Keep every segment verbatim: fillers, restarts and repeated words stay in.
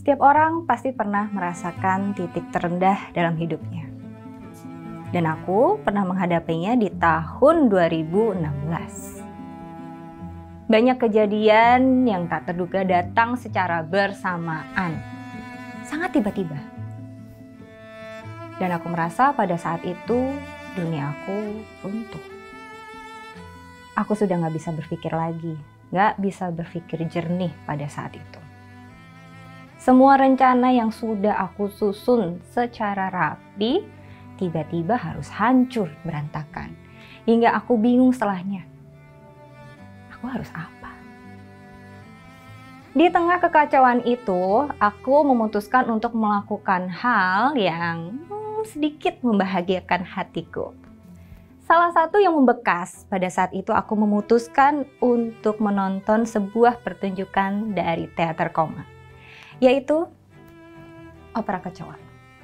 Setiap orang pasti pernah merasakan titik terendah dalam hidupnya. Dan aku pernah menghadapinya di tahun dua ribu enam belas. Banyak kejadian yang tak terduga datang secara bersamaan. Sangat tiba-tiba. Dan aku merasa pada saat itu dunia aku runtuh. Aku sudah gak bisa berpikir lagi. Gak bisa berpikir jernih pada saat itu. Semua rencana yang sudah aku susun secara rapi tiba-tiba harus hancur berantakan. Hingga aku bingung setelahnya. Aku harus apa? Di tengah kekacauan itu, aku memutuskan untuk melakukan hal yang hmm, sedikit membahagiakan hatiku. Salah satu yang membekas pada saat itu aku memutuskan untuk menonton sebuah pertunjukan dari teater koma, yaitu opera kecoa.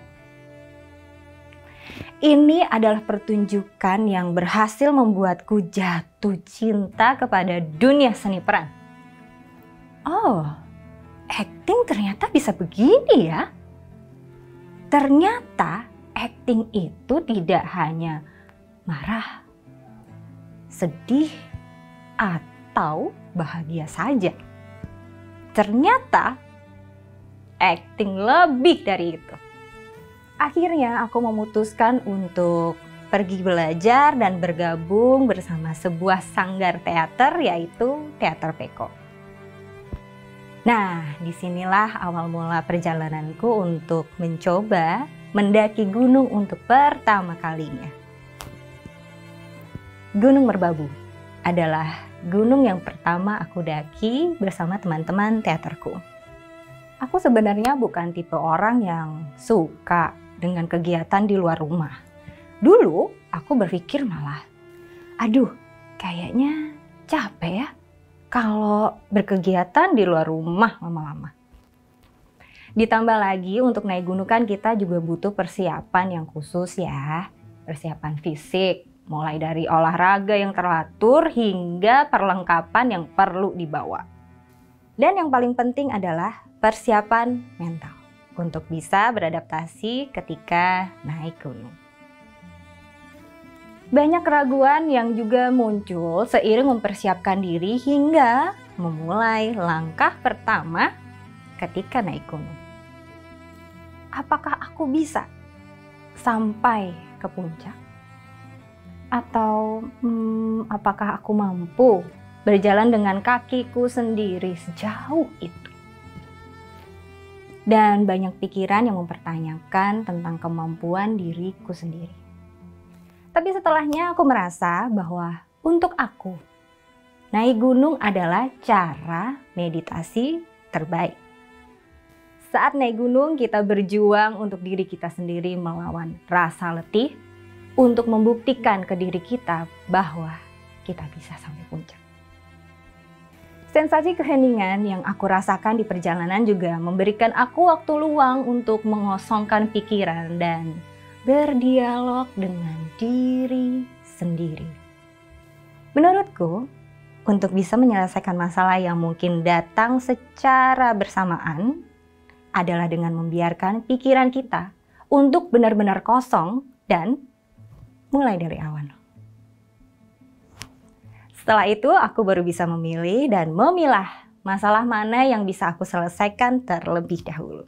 Ini adalah pertunjukan yang berhasil membuatku jatuh cinta kepada dunia seni peran. Oh, acting ternyata bisa begini ya. Ternyata acting itu tidak hanya marah, sedih, atau bahagia saja. Ternyata acting lebih dari itu. Akhirnya aku memutuskan untuk pergi belajar dan bergabung bersama sebuah sanggar teater, yaitu Teater Peko. Nah, disinilah awal mula perjalananku untuk mencoba mendaki gunung untuk pertama kalinya. Gunung Merbabu adalah gunung yang pertama aku daki bersama teman-teman teaterku. Aku sebenarnya bukan tipe orang yang suka dengan kegiatan di luar rumah. Dulu aku berpikir malah, aduh kayaknya capek ya kalau berkegiatan di luar rumah lama-lama. Ditambah lagi untuk naik gunung kan kita juga butuh persiapan yang khusus ya. Persiapan fisik, mulai dari olahraga yang teratur hingga perlengkapan yang perlu dibawa. Dan yang paling penting adalah persiapan mental untuk bisa beradaptasi ketika naik gunung. Banyak keraguan yang juga muncul seiring mempersiapkan diri hingga memulai langkah pertama ketika naik gunung. Apakah aku bisa sampai ke puncak? Atau hmm, apakah aku mampu berjalan dengan kakiku sendiri sejauh itu? Dan banyak pikiran yang mempertanyakan tentang kemampuan diriku sendiri. Tapi setelahnya aku merasa bahwa untuk aku, naik gunung adalah cara meditasi terbaik. Saat naik gunung kita berjuang untuk diri kita sendiri melawan rasa letih, untuk membuktikan ke diri kita bahwa kita bisa sampai puncak. Sensasi keheningan yang aku rasakan di perjalanan juga memberikan aku waktu luang untuk mengosongkan pikiran dan berdialog dengan diri sendiri. Menurutku, untuk bisa menyelesaikan masalah yang mungkin datang secara bersamaan adalah dengan membiarkan pikiran kita untuk benar-benar kosong dan mulai dari awal. Setelah itu aku baru bisa memilih dan memilah masalah mana yang bisa aku selesaikan terlebih dahulu.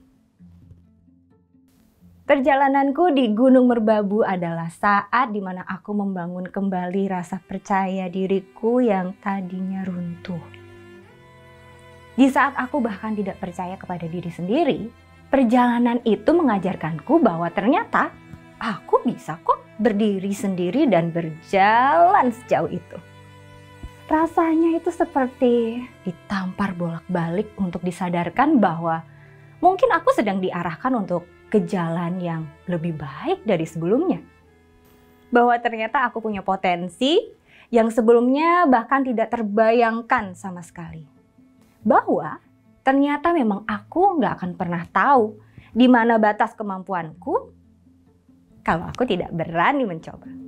Perjalananku di Gunung Merbabu adalah saat dimana aku membangun kembali rasa percaya diriku yang tadinya runtuh. Di saat aku bahkan tidak percaya kepada diri sendiri, perjalanan itu mengajarkanku bahwa ternyata aku bisa kok berdiri sendiri dan berjalan sejauh itu. Rasanya itu seperti ditampar bolak-balik untuk disadarkan bahwa mungkin aku sedang diarahkan untuk ke jalan yang lebih baik dari sebelumnya. Bahwa ternyata aku punya potensi yang sebelumnya bahkan tidak terbayangkan sama sekali. Bahwa ternyata memang aku nggak akan pernah tahu di mana batas kemampuanku kalau aku tidak berani mencoba.